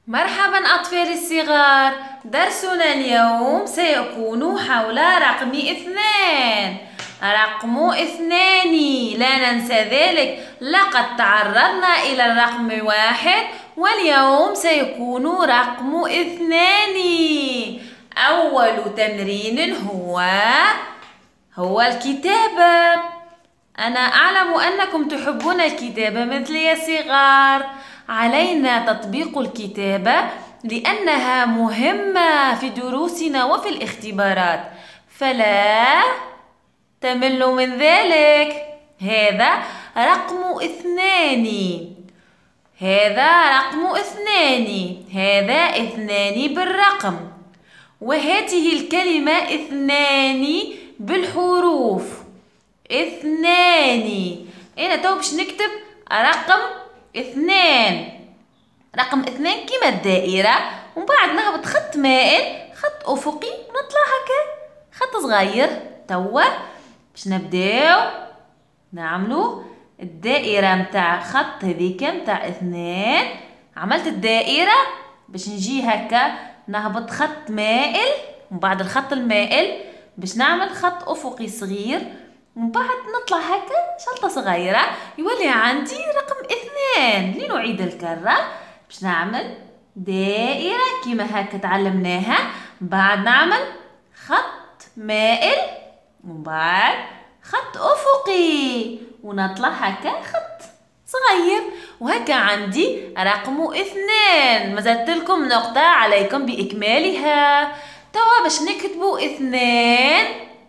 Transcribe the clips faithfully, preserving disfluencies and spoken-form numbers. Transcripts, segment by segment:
مرحبا أطفالي الصغار، درسنا اليوم سيكون حول رقم اثنان. رقم اثنان، لا ننسى ذلك، لقد تعرضنا إلى الرقم واحد واليوم سيكون رقم اثنان. أول تمرين هو هو الكتابة. أنا أعلم أنكم تحبون الكتابة مثلي يا صغار. علينا تطبيق الكتابة لأنها مهمة في دروسنا وفي الاختبارات، فلا تملوا من ذلك. هذا رقم اثنان، هذا رقم اثنان، هذا اثنان بالرقم، وهذه الكلمة اثنان بالحروف. اثنان. أنا تو باش نكتب رقم اثنان، رقم اثنان كيما الدائرة، ومن بعد نهبط خط مائل، خط أفقي، ونطلع هكا خط صغير. توا باش نبداو نعملو الدائرة متاع خط هذيك متاع اثنان. عملت الدائرة باش نجي هكا نهبط خط مائل، ومن بعد الخط المائل باش نعمل خط أفقي صغير، ومن بعد نطلع هكا شلطة صغيرة، يولي عندي رقم اثنان. لنعيد الكرة باش نعمل دائرة كيما هكا تعلمناها، بعد نعمل خط مائل ومن بعد خط أفقي ونطلع هكا خط صغير، وهكا عندي رقم اثنان. مازالت لكم نقطة عليكم بإكمالها. توا باش نكتبوا اثنان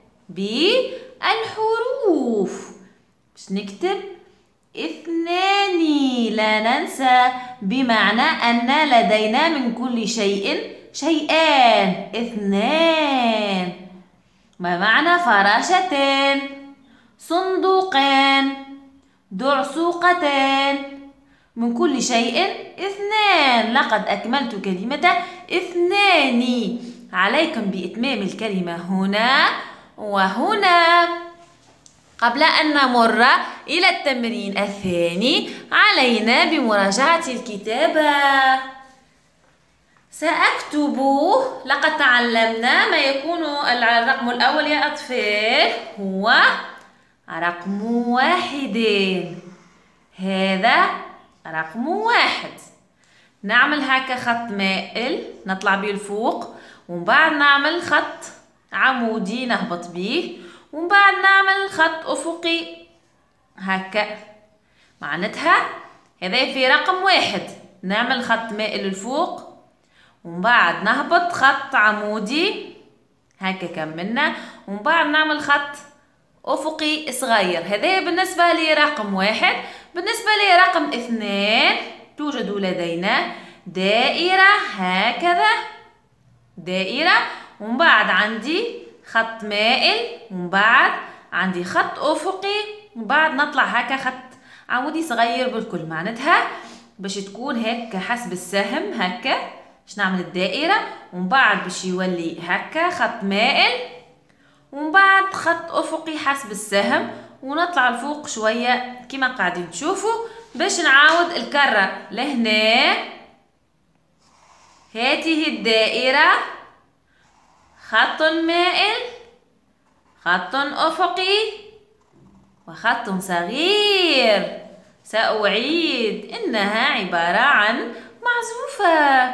بالحروف، باش نكتب اثنان، لا ننسى، بمعنى أن لدينا من كل شيء شيئان. اثنان ما معنى فراشتان، صندوقان، دعسوقتان. من كل شيء اثنان. لقد أكملت كلمة اثنان. عليكم بإتمام الكلمة هنا وهنا. قبل أن نمر إلى التمرين الثاني علينا بمراجعة الكتابة. سأكتب، لقد تعلمنا ما يكون الرقم الأول يا أطفال هو رقم واحد. هذا رقم واحد. نعمل هكا خط مائل نطلع به لفوق، ومن بعد نعمل خط عمودي نهبط به، ومن بعد نعمل خط أفقي هكا. معناتها هذا في رقم واحد نعمل خط مائل لفوق، ومن بعد نهبط خط عمودي هكا كملنا، ومن بعد نعمل خط أفقي صغير. هذا بالنسبة لرقم واحد. بالنسبة لرقم اثنان توجد لدينا دائرة هكذا، دائرة، ومن بعد عندي خط مائل، ومن بعد عندي خط أفقي، ومن بعد نطلع هكا خط عمودي صغير بالكل. معناتها باش تكون هكا حسب السهم هكا باش نعمل الدائرة، ومن بعد باش يولي هكا خط مائل، ومن بعد خط أفقي حسب السهم، ونطلع لفوق شوية كما قاعدين تشوفوا. باش نعاود الكرة لهنا، هذه الدائرة، خط مائل، خط أفقي، وخط صغير. سأعيد، إنها عبارة عن معزوفة.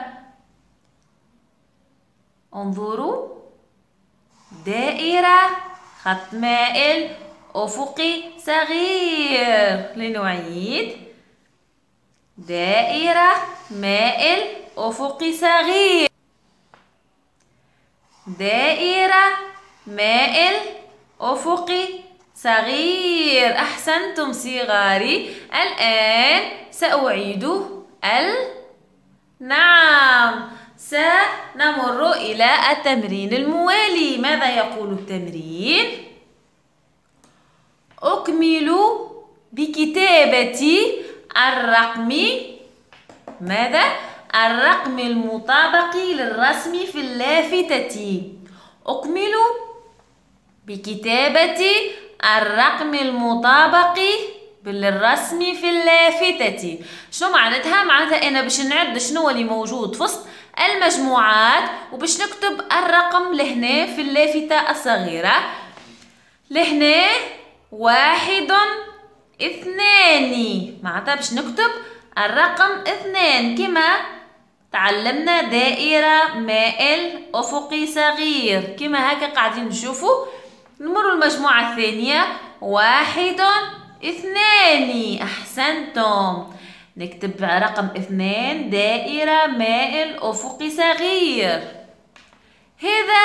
انظروا، دائرة، خط مائل، أفقي صغير. لنعيد، دائرة، مائل، أفقي صغير، دائرة، مائل، أفقي صغير. أحسنتم صغاري. الآن سأعيد ال نعم سنمر إلى التمرين الموالي. ماذا يقول التمرين؟ أكمل بكتابة الرقم، ماذا؟ الرقم المطابق للرسم في اللافتة. أكمل بكتابة الرقم المطابق بالرسم في اللافتة. شنو معناتها؟ معناتها أنا باش نعد شنو اللي موجود في وسط المجموعات وباش نكتب الرقم لهنا في اللافتة الصغيرة. لهنا واحد اثنان، معناتها باش نكتب الرقم اثنان كما تعلمنا دائرة مائل أفقي صغير كما هكا قاعدين نشوفوا. نمر المجموعة الثانية واحد اثنان، أحسنتم. نكتب رقم اثنان دائرة مائل أفقي صغير. هذا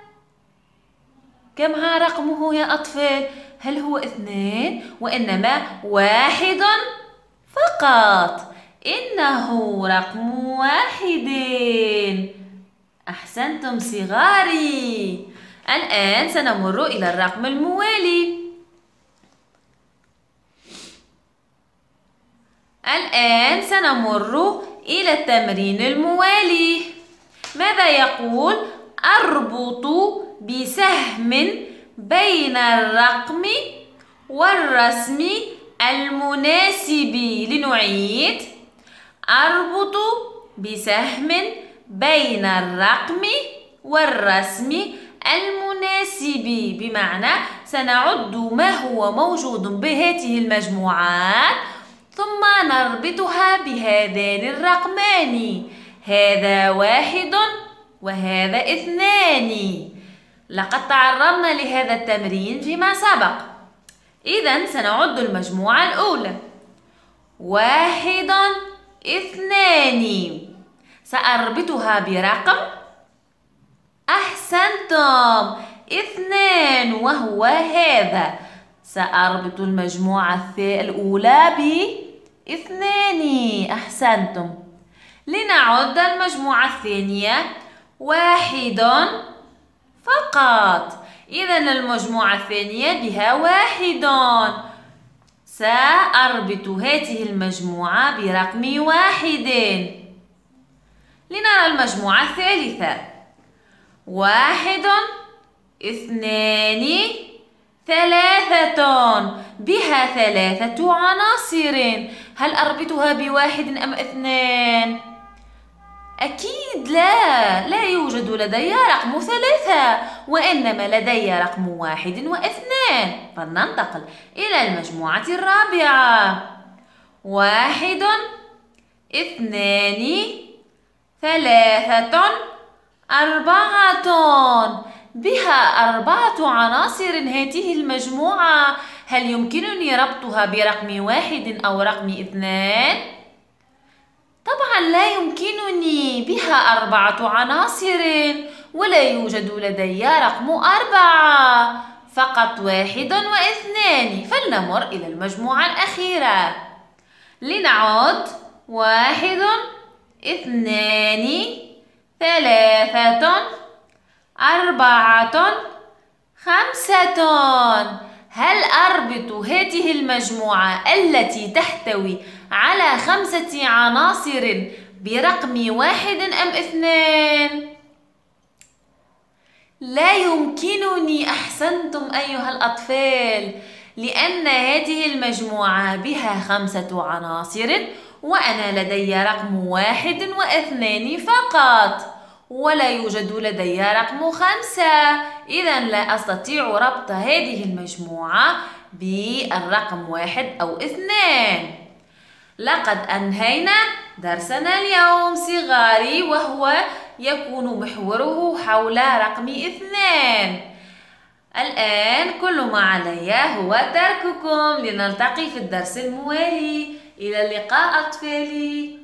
كم ها رقمه يا أطفال؟ هل هو اثنان وإنما واحد فقط؟ إنه رقم واحد. أحسنتم صغاري. الآن سنمر إلى الرقم الموالي. الآن سنمر إلى التمرين الموالي. ماذا يقول؟ أربط بسهم بين الرقم والرسم المناسب. لنعيد. أربط بسهم بين الرقم والرسم المناسب، بمعنى سنعد ما هو موجود بهذه المجموعات ثم نربطها بهذان الرقمان. هذا واحد وهذا اثنان. لقد تعرضنا لهذا التمرين فيما سبق. إذن سنعد المجموعة الأولى. واحد اثنان، سأربطها برقم. أحسنتم، اثنان وهو هذا. سأربط المجموعة الأولى باثنان. أحسنتم. لنعد المجموعة الثانية. واحد فقط. إذن المجموعة الثانية بها واحد. سأربط هذه المجموعة برقم واحد. لنرى المجموعة الثالثة. واحد اثنان ثلاثة، بها ثلاثة عناصر. هل أربطها بواحد أم اثنان؟ أكيد لا، لا يوجد لدي رقم ثلاثة وإنما لدي رقم واحد واثنان. فلننتقل إلى المجموعة الرابعة. واحد اثنان ثلاثة أربعة، بها أربعة عناصر هذه المجموعة. هل يمكنني ربطها برقم واحد أو رقم اثنان؟ طبعا لا يمكنني، بها أربعة عناصر ولا يوجد لدي رقم أربعة، فقط واحد واثنان. فلنمر إلى المجموعة الأخيرة. لنعد. واحد اثنان ثلاثة أربعة خمسة. هل أربط هذه المجموعة التي تحتوي على خمسة عناصر برقم واحد أم اثنان؟ لا يمكنني. أحسنتم أيها الأطفال، لأن هذه المجموعة بها خمسة عناصر وأنا لدي رقم واحد واثنان فقط ولا يوجد لدي رقم خمسة. إذا لا أستطيع ربط هذه المجموعة بالرقم واحد أو اثنان. لقد أنهينا درسنا اليوم صغاري، وهو يكون محوره حول رقم اثنان. الآن كل ما علي هو ترككم لنلتقي في الدرس الموالي. إلى اللقاء أطفالي.